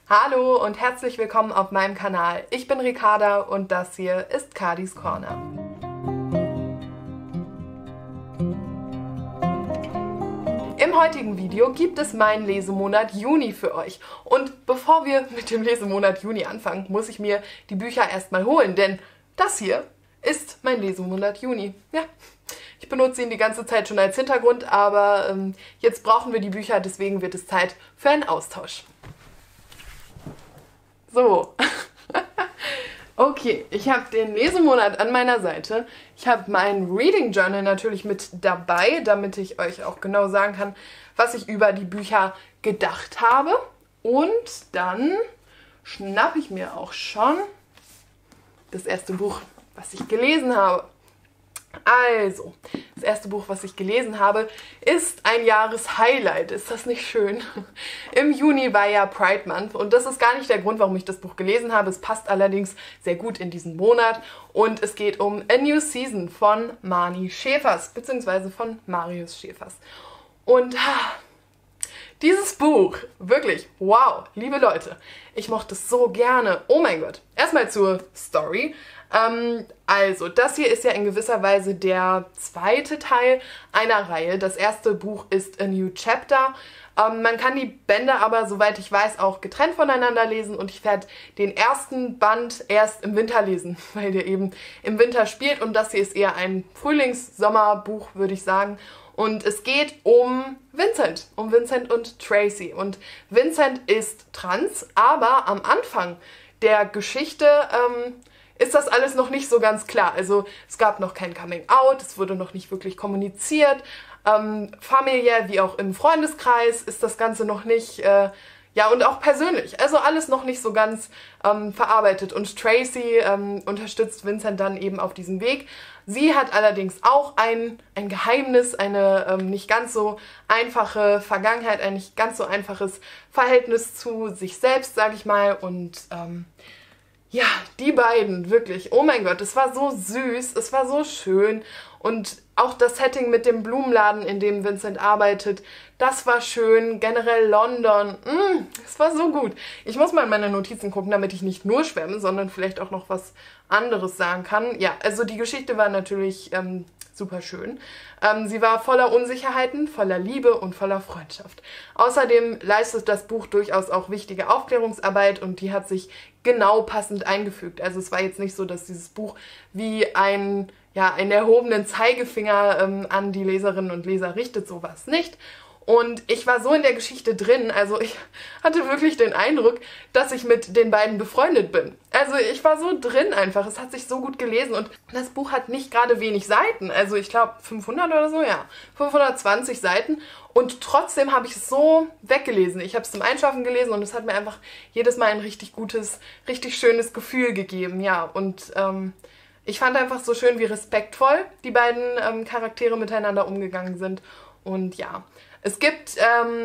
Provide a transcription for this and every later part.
Hallo und herzlich willkommen auf meinem Kanal. Ich bin Ricarda und das hier ist Cardis Corner. Im heutigen Video gibt es meinen Lesemonat Juni für euch. Und bevor wir mit dem Lesemonat Juni anfangen, muss ich mir die Bücher erstmal holen, denn das hier ist mein Lesemonat Juni. Ja, ich benutze ihn die ganze Zeit schon als Hintergrund, aber jetzt brauchen wir die Bücher, deswegen wird es Zeit für einen Austausch. So, okay, ich habe den Lesemonat an meiner Seite. Ich habe mein Reading Journal natürlich mit dabei, damit ich euch auch genau sagen kann, was ich über die Bücher gedacht habe. Und dann schnappe ich mir auch schon das erste Buch, was ich gelesen habe. Also, das erste Buch, was ich gelesen habe, ist ein Jahreshighlight. Ist das nicht schön? Im Juni war ja Pride Month und das ist gar nicht der Grund, warum ich das Buch gelesen habe. Es passt allerdings sehr gut in diesen Monat und es geht um A New Season von Marnie Schäfers, beziehungsweise von Marius Schäfers. Und dieses Buch, wirklich, wow, liebe Leute, ich mochte es so gerne. Oh mein Gott. Erstmal zur Story. Also, das hier ist ja in gewisser Weise der zweite Teil einer Reihe. Das erste Buch ist A New Chapter. Man kann die Bände aber, soweit ich weiß, auch getrennt voneinander lesen und ich werde den ersten Band erst im Winter lesen, weil der eben im Winter spielt und das hier ist eher ein Frühlings-Sommerbuch, würde ich sagen. Und es geht um Vincent und Tracy. Und Vincent ist trans, aber am Anfang der Geschichte ist das alles noch nicht so ganz klar. Also es gab noch kein Coming-out, es wurde noch nicht wirklich kommuniziert. Familiär wie auch im Freundeskreis ist das Ganze noch nicht, ja und auch persönlich. Also alles noch nicht so ganz verarbeitet. Und Tracy unterstützt Vincent dann eben auf diesem Weg. Sie hat allerdings auch ein Geheimnis, eine nicht ganz so einfache Vergangenheit, ein nicht ganz so einfaches Verhältnis zu sich selbst, sage ich mal. Und ja, die beiden, wirklich, oh mein Gott, es war so süß, es war so schön und auch das Setting mit dem Blumenladen, in dem Vincent arbeitet, das war schön, generell London, es war so gut. Ich muss mal in meine Notizen gucken, damit ich nicht nur schwärme, sondern vielleicht auch noch was anderes sagen kann. Ja, also die Geschichte war natürlich super schön. Sie war voller Unsicherheiten, voller Liebe und voller Freundschaft. Außerdem leistet das Buch durchaus auch wichtige Aufklärungsarbeit und die hat sich genau passend eingefügt. Also es war jetzt nicht so, dass dieses Buch wie einen erhobenen Zeigefinger an die Leserinnen und Leser richtet, sowas nicht. Und ich war so in der Geschichte drin, also ich hatte wirklich den Eindruck, dass ich mit den beiden befreundet bin. Also ich war so drin einfach, es hat sich so gut gelesen und das Buch hat nicht gerade wenig Seiten, also ich glaube 500 oder so, ja, 520 Seiten und trotzdem habe ich es so weggelesen. Ich habe es zum Einschlafen gelesen und es hat mir einfach jedes Mal ein richtig gutes, richtig schönes Gefühl gegeben, ja, und ich fand einfach so schön, wie respektvoll die beiden Charaktere miteinander umgegangen sind und ja. Es gibt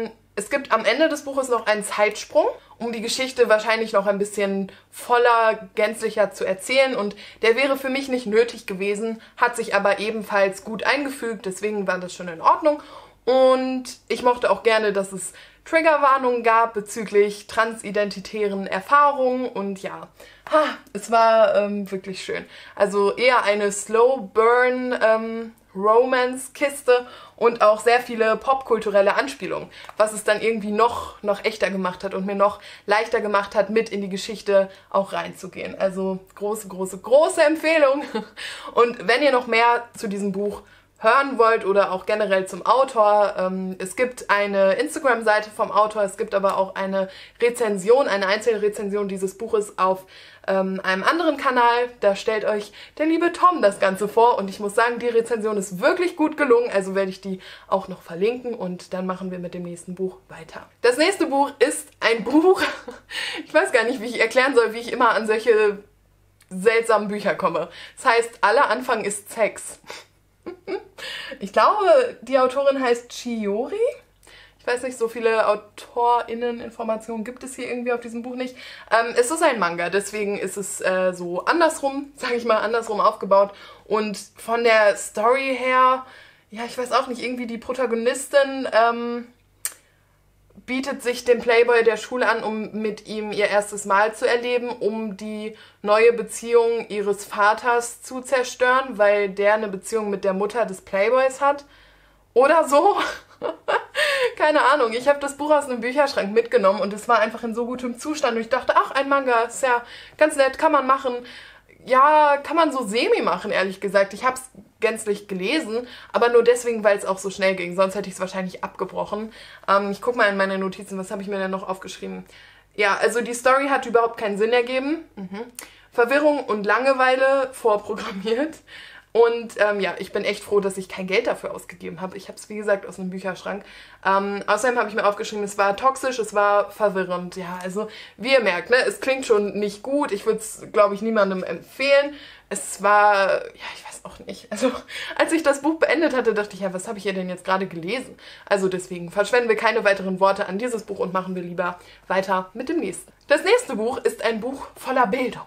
am Ende des Buches noch einen Zeitsprung, um die Geschichte wahrscheinlich noch ein bisschen voller, gänzlicher zu erzählen und der wäre für mich nicht nötig gewesen, hat sich aber ebenfalls gut eingefügt, deswegen war das schon in Ordnung und ich mochte auch gerne, dass es Triggerwarnungen gab bezüglich transidentitären Erfahrungen und ja, es war wirklich schön. Also eher eine Slow Burn Romance-Kiste und auch sehr viele popkulturelle Anspielungen, was es dann irgendwie noch echter gemacht hat und mir noch leichter gemacht hat, mit in die Geschichte auch reinzugehen. Also große, große, große Empfehlung. Und wenn ihr noch mehr zu diesem Buch hören wollt oder auch generell zum Autor, es gibt eine Instagram-Seite vom Autor, es gibt aber auch eine Rezension, eine Einzelrezension dieses Buches auf einem anderen Kanal. Da stellt euch der liebe Tom das Ganze vor und ich muss sagen, die Rezension ist wirklich gut gelungen, also werde ich die auch noch verlinken und dann machen wir mit dem nächsten Buch weiter. Das nächste Buch ist ein Buch, ich weiß gar nicht, wie ich erklären soll, wie ich immer an solche seltsamen Bücher komme. Das heißt, aller Anfang ist Sex. Ich glaube, die Autorin heißt Chiori. Ich weiß nicht, so viele AutorInnen-Informationen gibt es hier irgendwie auf diesem Buch nicht. Es ist ein Manga, deswegen ist es so andersrum, sage ich mal, andersrum aufgebaut. Und von der Story her, ja, ich weiß auch nicht, irgendwie die Protagonistin bietet sich dem Playboy der Schule an, um mit ihm ihr erstes Mal zu erleben, um die neue Beziehung ihres Vaters zu zerstören, weil der eine Beziehung mit der Mutter des Playboys hat. Oder so. Keine Ahnung. Ich habe das Buch aus einem Bücherschrank mitgenommen und es war einfach in so gutem Zustand. Und ich dachte, ach, ein Manga, ist ja ganz nett, kann man machen. Ja, kann man so semi machen, ehrlich gesagt. Ich habe es gänzlich gelesen, aber nur deswegen, weil es auch so schnell ging. Sonst hätte ich es wahrscheinlich abgebrochen. Ich gucke mal in meine Notizen, was habe ich mir denn noch aufgeschrieben? Ja, also die Story hat überhaupt keinen Sinn ergeben. Verwirrung und Langeweile vorprogrammiert. Und ja, ich bin echt froh, dass ich kein Geld dafür ausgegeben habe. Ich habe es, wie gesagt, aus einem Bücherschrank. Außerdem habe ich mir aufgeschrieben, es war toxisch, es war verwirrend. Ja, also wie ihr merkt, ne, es klingt schon nicht gut. Ich würde es, glaube ich, niemandem empfehlen. Es war, ja, ich weiß auch nicht. Also als ich das Buch beendet hatte, dachte ich, ja, was habe ich hier denn jetzt gerade gelesen? Also deswegen verschwenden wir keine weiteren Worte an dieses Buch und machen wir lieber weiter mit dem nächsten. Das nächste Buch ist ein Buch voller Bildung.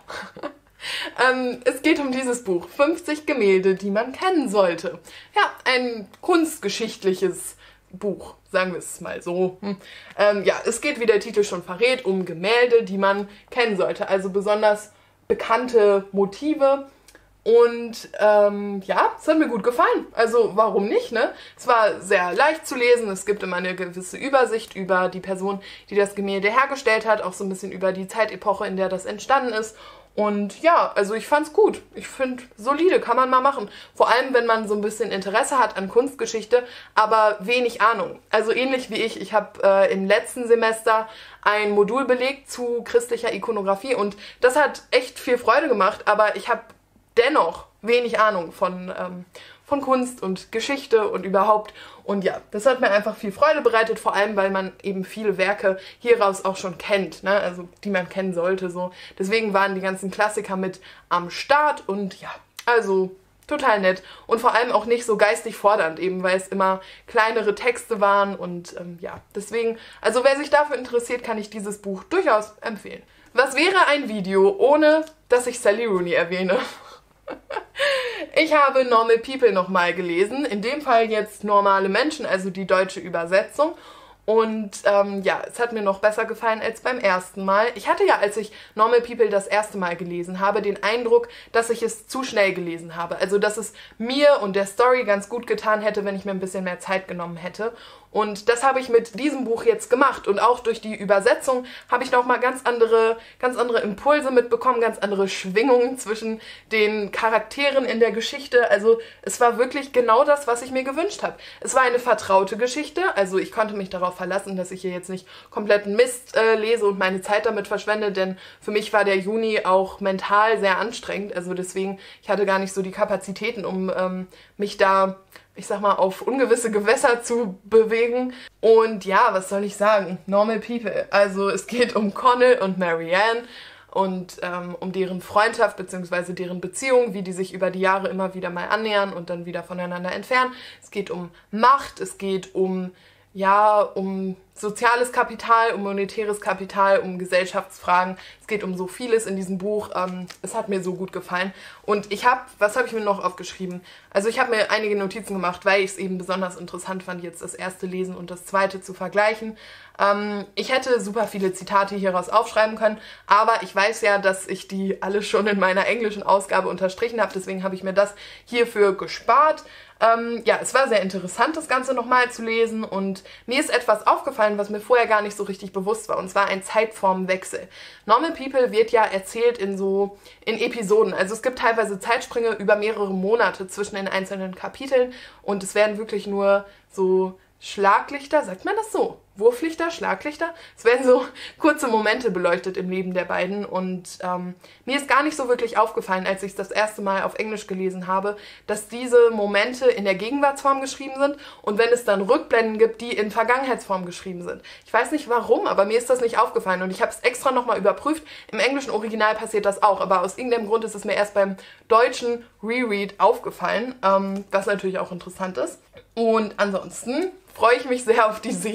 Es geht um dieses Buch, 50 Gemälde, die man kennen sollte. Ja, ein kunstgeschichtliches Buch, sagen wir es mal so. Ja, es geht, wie der Titel schon verrät, um Gemälde, die man kennen sollte. Also besonders bekannte Motive. Und ja, es hat mir gut gefallen. Also warum nicht, ne? Es war sehr leicht zu lesen. Es gibt immer eine gewisse Übersicht über die Person, die das Gemälde hergestellt hat. Auch so ein bisschen über die Zeitepoche, in der das entstanden ist. Und ja, also ich fand's gut. Ich finde, solide, kann man mal machen. Vor allem, wenn man so ein bisschen Interesse hat an Kunstgeschichte, aber wenig Ahnung. Also ähnlich wie ich habe im letzten Semester ein Modul belegt zu christlicher Ikonografie und das hat echt viel Freude gemacht, aber ich habe dennoch wenig Ahnung von Kunst und Geschichte und überhaupt. Und ja, das hat mir einfach viel Freude bereitet, vor allem, weil man eben viele Werke hieraus auch schon kennt, ne? Also die man kennen sollte. So. Deswegen waren die ganzen Klassiker mit am Start und ja, also total nett. Und vor allem auch nicht so geistig fordernd, eben weil es immer kleinere Texte waren und ja, deswegen, also wer sich dafür interessiert, kann ich dieses Buch durchaus empfehlen. Was wäre ein Video, ohne dass ich Sally Rooney erwähne? Ich habe Normal People nochmal gelesen, in dem Fall jetzt Normale Menschen, also die deutsche Übersetzung. Und ja, es hat mir noch besser gefallen als beim ersten Mal. Ich hatte ja, als ich Normal People das erste Mal gelesen habe, den Eindruck, dass ich es zu schnell gelesen habe. Also, dass es mir und der Story ganz gut getan hätte, wenn ich mir ein bisschen mehr Zeit genommen hätte. Und das habe ich mit diesem Buch jetzt gemacht. Und auch durch die Übersetzung habe ich nochmal ganz andere Impulse mitbekommen, ganz andere Schwingungen zwischen den Charakteren in der Geschichte. Also es war wirklich genau das, was ich mir gewünscht habe. Es war eine vertraute Geschichte. Also ich konnte mich darauf verlassen, dass ich hier jetzt nicht kompletten Mist lese und meine Zeit damit verschwende. Denn für mich war der Juni auch mental sehr anstrengend. Also deswegen, ich hatte gar nicht so die Kapazitäten, um mich da, ich sag mal, auf ungewisse Gewässer zu bewegen. Und ja, was soll ich sagen? Normal People. Also es geht um Connell und Marianne und um deren Freundschaft bzw. deren Beziehung, wie die sich über die Jahre immer wieder mal annähern und dann wieder voneinander entfernen. Es geht um Macht, es geht um, ja, um soziales Kapital, um monetäres Kapital, um Gesellschaftsfragen. Es geht um so vieles in diesem Buch. Es hat mir so gut gefallen. Und was habe ich mir noch aufgeschrieben? Also ich habe mir einige Notizen gemacht, weil ich es eben besonders interessant fand, jetzt das erste Lesen und das zweite zu vergleichen. Ich hätte super viele Zitate hieraus aufschreiben können, aber ich weiß ja, dass ich die alle schon in meiner englischen Ausgabe unterstrichen habe, deswegen habe ich mir das hierfür gespart. Ja, es war sehr interessant, das Ganze nochmal zu lesen und mir ist etwas aufgefallen, was mir vorher gar nicht so richtig bewusst war, und zwar ein Zeitformwechsel. Normal People wird ja erzählt in Episoden, also es gibt teilweise Zeitsprünge über mehrere Monate zwischen den einzelnen Kapiteln und es werden wirklich nur so Schlaglichter, sagt man das so? Wurflichter, Schlaglichter? Es werden so kurze Momente beleuchtet im Leben der beiden und mir ist gar nicht so wirklich aufgefallen, als ich es das erste Mal auf Englisch gelesen habe, dass diese Momente in der Gegenwartsform geschrieben sind und wenn es dann Rückblenden gibt, die in Vergangenheitsform geschrieben sind. Ich weiß nicht warum, aber mir ist das nicht aufgefallen und ich habe es extra nochmal überprüft. Im englischen Original passiert das auch, aber aus irgendeinem Grund ist es mir erst beim deutschen Reread aufgefallen, was natürlich auch interessant ist. Und ansonsten freue ich mich sehr auf die Serie.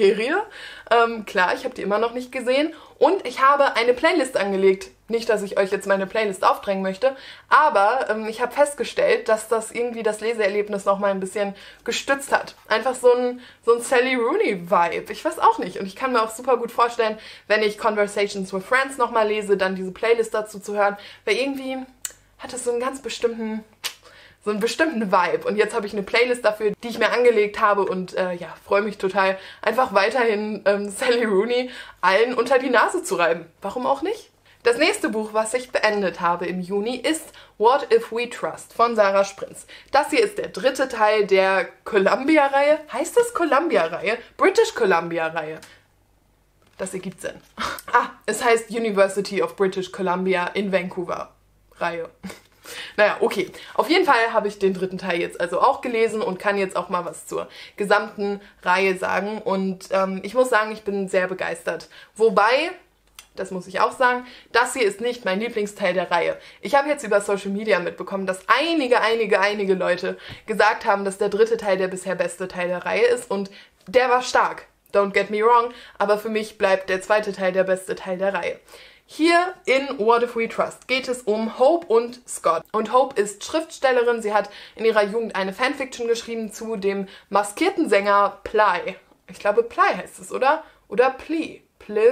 Klar, ich habe die immer noch nicht gesehen. Und ich habe eine Playlist angelegt. Nicht, dass ich euch jetzt meine Playlist aufdrängen möchte, aber ich habe festgestellt, dass das irgendwie das Leseerlebnis nochmal ein bisschen gestützt hat. Einfach so ein Sally Rooney-Vibe. Ich weiß auch nicht. Und ich kann mir auch super gut vorstellen, wenn ich Conversations with Friends nochmal lese, dann diese Playlist dazu zu hören, weil irgendwie hat es so einen ganz bestimmten Vibe. Und jetzt habe ich eine Playlist dafür, die ich mir angelegt habe und ja, freue mich total, einfach weiterhin Sally Rooney allen unter die Nase zu reiben. Warum auch nicht? Das nächste Buch, was ich beendet habe im Juni, ist What If We Trust von Sarah Sprinz. Das hier ist der dritte Teil der Columbia-Reihe. Heißt das Columbia-Reihe? British Columbia-Reihe. Das ergibt Sinn. Es heißt University of British Columbia in Vancouver-Reihe. Naja, okay. Auf jeden Fall habe ich den dritten Teil jetzt also auch gelesen und kann jetzt auch mal was zur gesamten Reihe sagen. Und ich muss sagen, ich bin sehr begeistert. Wobei, das muss ich auch sagen, das hier ist nicht mein Lieblingsteil der Reihe. Ich habe jetzt über Social Media mitbekommen, dass einige Leute gesagt haben, dass der dritte Teil der bisher beste Teil der Reihe ist und der war stark. Don't get me wrong, aber für mich bleibt der zweite Teil der beste Teil der Reihe. Hier in What If We Trust geht es um Hope und Scott. Und Hope ist Schriftstellerin. Sie hat in ihrer Jugend eine Fanfiction geschrieben zu dem maskierten Sänger Ply. Ich glaube, Ply heißt es, oder? Oder Ply.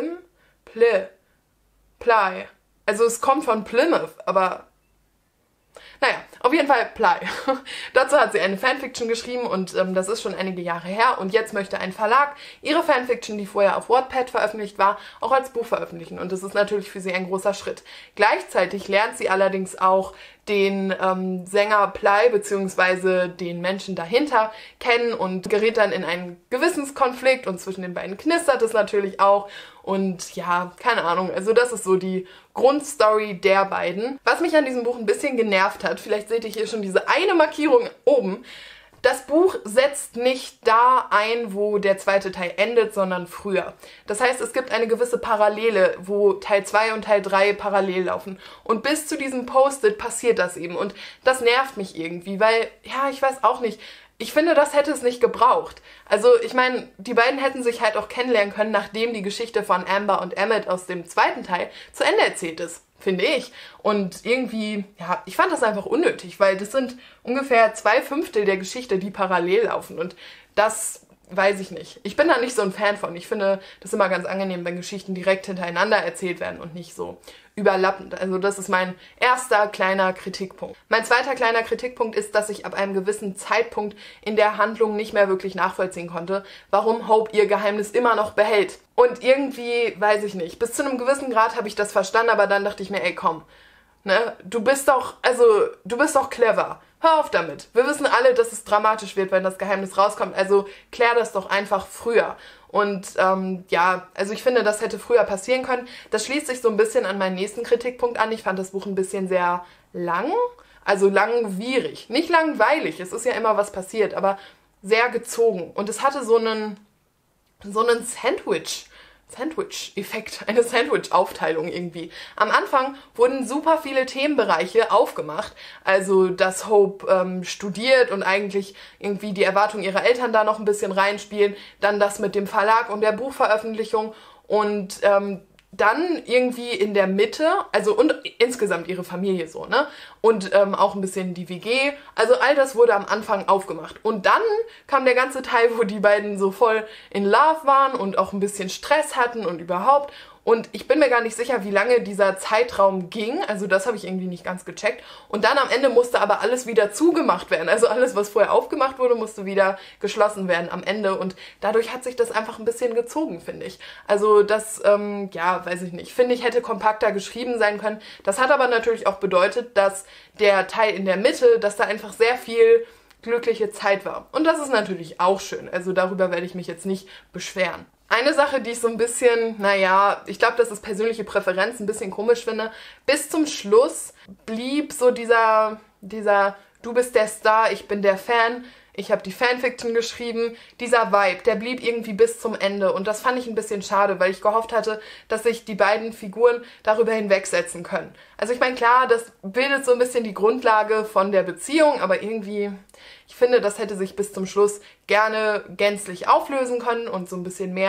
Ply. Also es kommt von Plymouth, aber naja, auf jeden Fall Ply. Dazu hat sie eine Fanfiction geschrieben und das ist schon einige Jahre her und jetzt möchte ein Verlag ihre Fanfiction, die vorher auf Wattpad veröffentlicht war, auch als Buch veröffentlichen und das ist natürlich für sie ein großer Schritt. Gleichzeitig lernt sie allerdings auch den Sänger Ply bzw. den Menschen dahinter kennen und gerät dann in einen Gewissenskonflikt und zwischen den beiden knistert es natürlich auch und ja, keine Ahnung, also das ist so die Grundstory der beiden. Was mich an diesem Buch ein bisschen genervt hat, vielleicht seht ihr hier schon diese eine Markierung oben, das Buch setzt nicht da ein, wo der zweite Teil endet, sondern früher. Das heißt, es gibt eine gewisse Parallele, wo Teil 2 und Teil 3 parallel laufen. Und bis zu diesem Post-it passiert das eben. Und das nervt mich irgendwie, weil, ja, ich weiß auch nicht, ich finde, das hätte es nicht gebraucht. Also, ich meine, die beiden hätten sich halt auch kennenlernen können, nachdem die Geschichte von Amber und Emmett aus dem zweiten Teil zu Ende erzählt ist. Finde ich. Und irgendwie, ja, ich fand das einfach unnötig, weil das sind ungefähr 2/5 der Geschichte, die parallel laufen. Und das weiß ich nicht. Ich bin da nicht so ein Fan von. Ich finde das immer ganz angenehm, wenn Geschichten direkt hintereinander erzählt werden und nicht so überlappend. Also das ist mein erster kleiner Kritikpunkt. Mein zweiter kleiner Kritikpunkt ist, dass ich ab einem gewissen Zeitpunkt in der Handlung nicht mehr wirklich nachvollziehen konnte, warum Hope ihr Geheimnis immer noch behält. Und irgendwie, weiß ich nicht, bis zu einem gewissen Grad habe ich das verstanden, aber dann dachte ich mir, ey komm, ne, du bist doch clever. Hör auf damit. Wir wissen alle, dass es dramatisch wird, wenn das Geheimnis rauskommt. Also klär das doch einfach früher. Und ja, also ich finde, das hätte früher passieren können. Das schließt sich so ein bisschen an meinen nächsten Kritikpunkt an. Ich fand das Buch ein bisschen sehr lang. Also langwierig. Nicht langweilig, es ist ja immer was passiert, aber sehr gezogen. Und es hatte so einen Sandwich-Effekt, eine Sandwich-Aufteilung irgendwie. Am Anfang wurden super viele Themenbereiche aufgemacht, also dass Hope studiert und eigentlich irgendwie die Erwartungen ihrer Eltern da noch ein bisschen reinspielen, dann das mit dem Verlag und der Buchveröffentlichung und dann irgendwie in der Mitte, also und insgesamt ihre Familie so, ne? Und auch ein bisschen die WG. Also all das wurde am Anfang aufgemacht. Und dann kam der ganze Teil, wo die beiden so voll in Love waren und auch ein bisschen Stress hatten und überhaupt. Und ich bin mir gar nicht sicher, wie lange dieser Zeitraum ging. Also das habe ich irgendwie nicht ganz gecheckt. Und dann am Ende musste aber alles wieder zugemacht werden. Also alles, was vorher aufgemacht wurde, musste wieder geschlossen werden am Ende. Und dadurch hat sich das einfach ein bisschen gezogen, finde ich. Also das, ja, weiß ich nicht. Finde ich, hätte kompakter geschrieben sein können. Das hat aber natürlich auch bedeutet, dass der Teil in der Mitte, dass da einfach sehr viel glückliche Zeit war. Und das ist natürlich auch schön. Also darüber werde ich mich jetzt nicht beschweren. Eine Sache, die ich so ein bisschen, naja, ich glaube, das ist persönliche Präferenz, ein bisschen komisch finde. Bis zum Schluss blieb so dieser du bist der Star, ich bin der Fan, ich habe die Fanfiction geschrieben, dieser Vibe, der blieb irgendwie bis zum Ende. Und das fand ich ein bisschen schade, weil ich gehofft hatte, dass sich die beiden Figuren darüber hinwegsetzen können. Also ich meine, klar, das bildet so ein bisschen die Grundlage von der Beziehung, aber irgendwie, ich finde, das hätte sich bis zum Schluss gerne gänzlich auflösen können und so ein bisschen mehr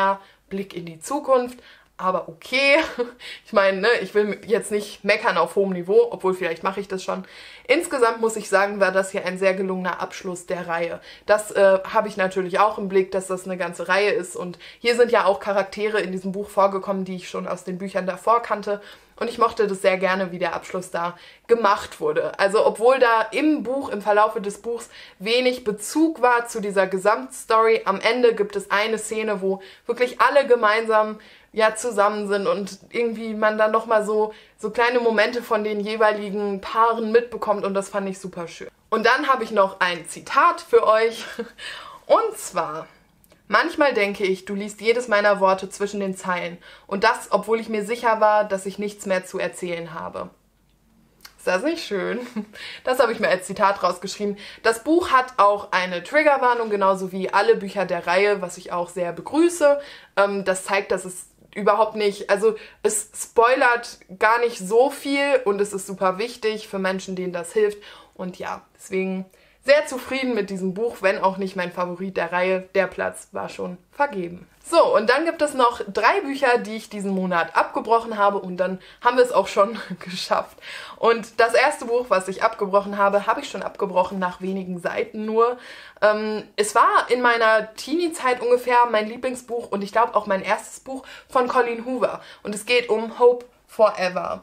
Blick in die Zukunft. Aber okay, ich meine, ne, ich will jetzt nicht meckern auf hohem Niveau, obwohl vielleicht mache ich das schon. Insgesamt muss ich sagen, war das hier ein sehr gelungener Abschluss der Reihe. Das habe ich natürlich auch im Blick, dass das eine ganze Reihe ist. Und hier sind ja auch Charaktere in diesem Buch vorgekommen, die ich schon aus den Büchern davor kannte. Und ich mochte das sehr gerne, wie der Abschluss da gemacht wurde. Also obwohl da im Buch, im Verlaufe des Buchs wenig Bezug war zu dieser Gesamtstory, am Ende gibt es eine Szene, wo wirklich alle gemeinsam zusammen sind und irgendwie man dann nochmal so kleine Momente von den jeweiligen Paaren mitbekommt und das fand ich super schön. Und dann habe ich noch ein Zitat für euch und zwar: Manchmal denke ich, du liest jedes meiner Worte zwischen den Zeilen und das, obwohl ich mir sicher war, dass ich nichts mehr zu erzählen habe. Ist das nicht schön? Das habe ich mir als Zitat rausgeschrieben. Das Buch hat auch eine Triggerwarnung, genauso wie alle Bücher der Reihe, was ich auch sehr begrüße. Das zeigt, dass es überhaupt nicht, also es spoilert gar nicht so viel und es ist super wichtig für Menschen, denen das hilft. Und ja, deswegen sehr zufrieden mit diesem Buch, wenn auch nicht mein Favorit der Reihe. Der Platz war schon vergeben. So, und dann gibt es noch 3 Bücher, die ich diesen Monat abgebrochen habe und dann haben wir es auch schon geschafft. Und das erste Buch, was ich abgebrochen habe ich schon abgebrochen nach wenigen Seiten nur. Es war in meiner Teenie-Zeit ungefähr mein Lieblingsbuch und ich glaube auch mein erstes Buch von Colleen Hoover. Und es geht um Hope Forever.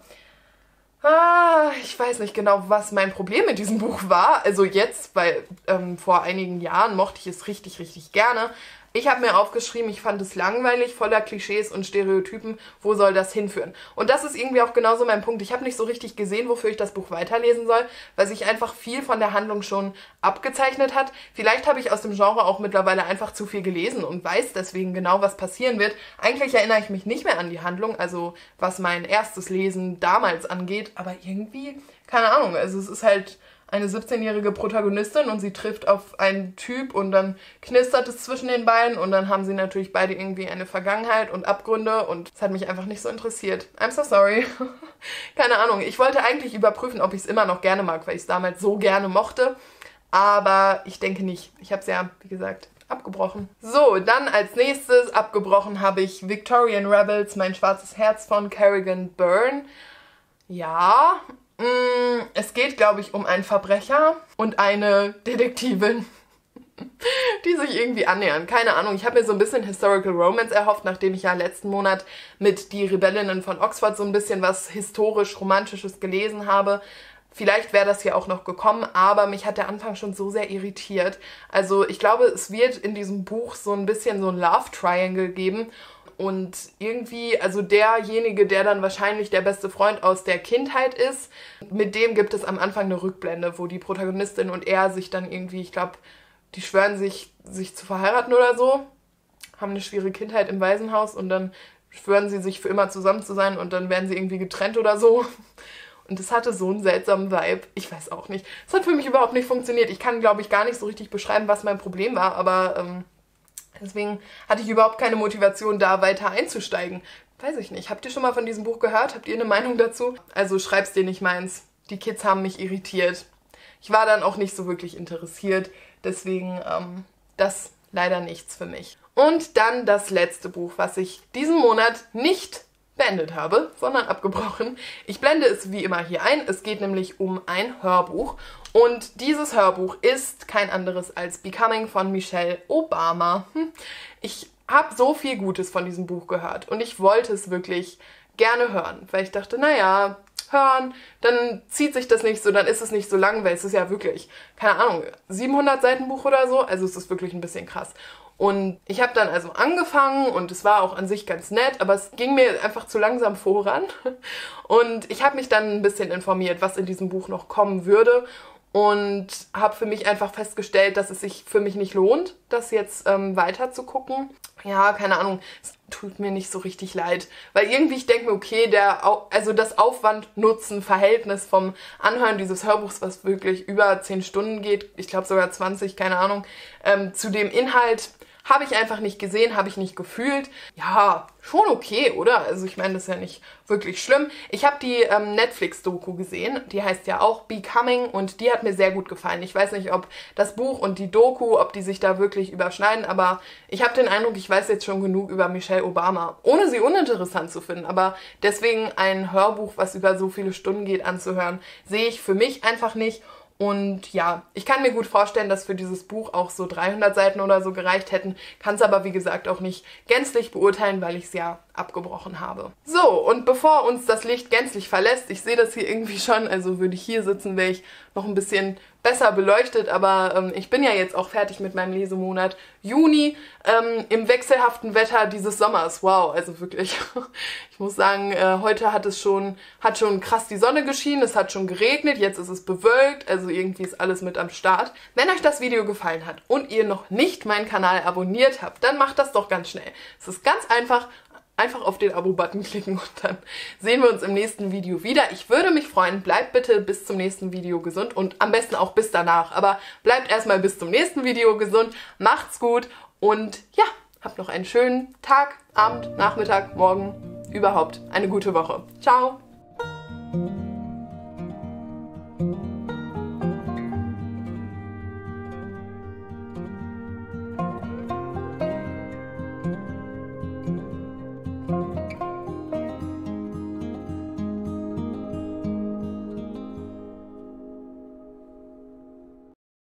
Ich weiß nicht genau, was mein Problem mit diesem Buch war. Also jetzt, weil vor einigen Jahren mochte ich es richtig, richtig gerne. Ich habe mir aufgeschrieben, ich fand es langweilig, voller Klischees und Stereotypen. Wo soll das hinführen? Und das ist irgendwie auch genauso mein Punkt. Ich habe nicht so richtig gesehen, wofür ich das Buch weiterlesen soll, weil sich einfach viel von der Handlung schon abgezeichnet hat. Vielleicht habe ich aus dem Genre auch mittlerweile einfach zu viel gelesen und weiß deswegen genau, was passieren wird. Eigentlich erinnere ich mich nicht mehr an die Handlung, also was mein erstes Lesen damals angeht. Aber irgendwie, keine Ahnung, also es ist halt eine 17-jährige Protagonistin und sie trifft auf einen Typ und dann knistert es zwischen den beiden und dann haben sie natürlich beide irgendwie eine Vergangenheit und Abgründe und es hat mich einfach nicht so interessiert. I'm so sorry. Keine Ahnung. Ich wollte eigentlich überprüfen, ob ich es immer noch gerne mag, weil ich es damals so gerne mochte, aber ich denke nicht. Ich habe es ja, wie gesagt, abgebrochen. So, dann als nächstes abgebrochen habe ich Victorian Rebels, mein schwarzes Herz von Kerrigan Byrne. Ja, es geht, glaube ich, um einen Verbrecher und eine Detektivin, die sich irgendwie annähern. Keine Ahnung, ich habe mir so ein bisschen Historical Romance erhofft, nachdem ich ja letzten Monat mit Die Rebellinnen von Oxford so ein bisschen was historisch-romantisches gelesen habe. Vielleicht wäre das hier auch noch gekommen, aber mich hat der Anfang schon so sehr irritiert. Also ich glaube, es wird in diesem Buch so ein bisschen so ein Love Triangle geben. Und irgendwie, also derjenige, der dann wahrscheinlich der beste Freund aus der Kindheit ist, mit dem gibt es am Anfang eine Rückblende, wo die Protagonistin und er sich dann irgendwie, ich glaube, die schwören sich zu verheiraten oder so, haben eine schwere Kindheit im Waisenhaus und dann schwören sie sich für immer zusammen zu sein und dann werden sie irgendwie getrennt oder so. Und es hatte so einen seltsamen Vibe. Ich weiß auch nicht. Es hat für mich überhaupt nicht funktioniert. Ich kann, glaube ich, gar nicht so richtig beschreiben, was mein Problem war, aber deswegen hatte ich überhaupt keine Motivation, da weiter einzusteigen. Weiß ich nicht. Habt ihr schon mal von diesem Buch gehört? Habt ihr eine Meinung dazu? Also schreib's dir nicht meins. Die Kids haben mich irritiert. Ich war dann auch nicht so wirklich interessiert. Deswegen, das leider nichts für mich. Und dann das letzte Buch, was ich diesen Monat nicht beendet habe, sondern abgebrochen. Ich blende es wie immer hier ein. Es geht nämlich um ein Hörbuch. Und dieses Hörbuch ist kein anderes als Becoming von Michelle Obama. Ich habe so viel Gutes von diesem Buch gehört und ich wollte es wirklich gerne hören, weil ich dachte, naja, hören, dann zieht sich das nicht so, dann ist es nicht so lang, weil es ist ja wirklich, keine Ahnung, 700 Seiten Buch oder so, also es ist wirklich ein bisschen krass. Und ich habe dann also angefangen und es war auch an sich ganz nett, aber es ging mir einfach zu langsam voran. Und ich habe mich dann ein bisschen informiert, was in diesem Buch noch kommen würde und habe für mich einfach festgestellt, dass es sich für mich nicht lohnt, das jetzt weiter zu gucken. Ja, keine Ahnung, es tut mir nicht so richtig leid, weil irgendwie ich denke mir, okay, also das Aufwand-Nutzen-Verhältnis vom Anhören dieses Hörbuchs, was wirklich über 10 Stunden geht, ich glaube sogar 20, keine Ahnung, zu dem Inhalt habe ich einfach nicht gesehen, habe ich nicht gefühlt. Ja, schon okay, oder? Also ich meine, das ist ja nicht wirklich schlimm. Ich habe die Netflix-Doku gesehen, die heißt ja auch Becoming und die hat mir sehr gut gefallen. Ich weiß nicht, ob das Buch und die Doku, ob die sich da wirklich überschneiden, aber ich habe den Eindruck, ich weiß jetzt schon genug über Michelle Obama, ohne sie uninteressant zu finden. Aber deswegen ein Hörbuch, was über so viele Stunden geht, anzuhören, sehe ich für mich einfach nicht. Und ja, ich kann mir gut vorstellen, dass für dieses Buch auch so 300 Seiten oder so gereicht hätten, kann es aber wie gesagt auch nicht gänzlich beurteilen, weil ich es ja abgebrochen habe. So, und bevor uns das Licht gänzlich verlässt, ich sehe das hier irgendwie schon, also würde ich hier sitzen, wäre ich noch ein bisschen besser beleuchtet, aber ich bin ja jetzt auch fertig mit meinem Lesemonat Juni im wechselhaften Wetter dieses Sommers. Wow, also wirklich, ich muss sagen, heute hat schon krass die Sonne geschienen, es hat schon geregnet, jetzt ist es bewölkt, also irgendwie ist alles mit am Start. Wenn euch das Video gefallen hat und ihr noch nicht meinen Kanal abonniert habt, dann macht das doch ganz schnell. Es ist ganz einfach. Einfach auf den Abo-Button klicken und dann sehen wir uns im nächsten Video wieder. Ich würde mich freuen, bleibt bitte bis zum nächsten Video gesund und am besten auch bis danach. Aber bleibt erstmal bis zum nächsten Video gesund, macht's gut und ja, habt noch einen schönen Tag, Abend, Nachmittag, Morgen, überhaupt eine gute Woche. Ciao!